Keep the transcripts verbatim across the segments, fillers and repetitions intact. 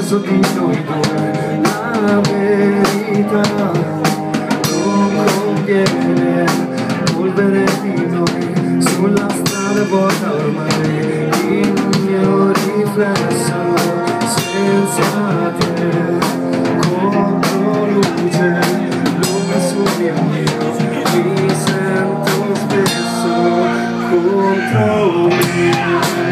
peso di noi due, la verità non conviene, polvere di noi sulla strada vuota ormai, il mio riflesso senza te, Controluce, l'ombra sul mio mio, mi sento spesso contro me.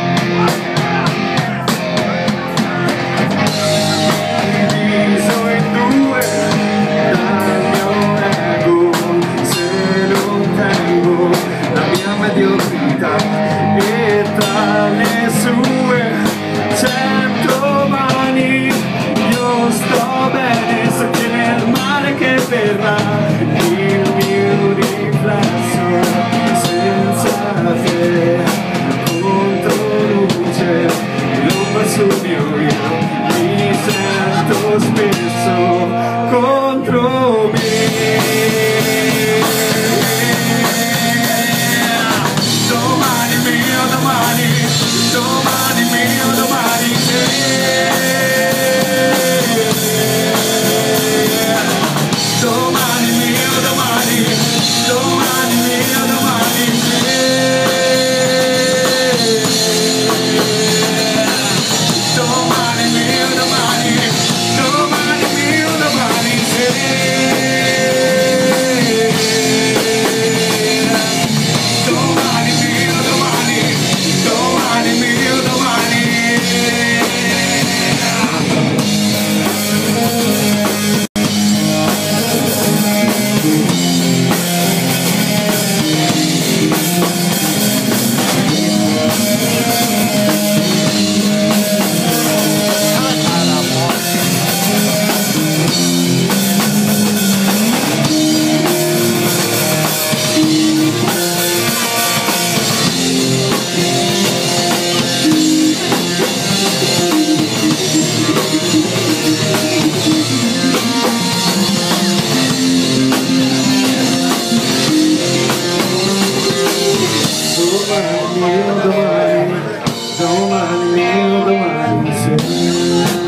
Diviso in due dal mio ego, se non tengo la mia mediocrità, e tra le sue cento mani io sto bene, so che nel male che verrà il mio riflesso senza te, controluce, l'ombra sul mio io, mi sento spesso contro me. Domani mio domani, domani mio domani, domani mio domani, domani mio domani, domani mio domani, domani mio domani, domani mio domani, domani mio domani. Domani mio domani, domani mio domani, sì.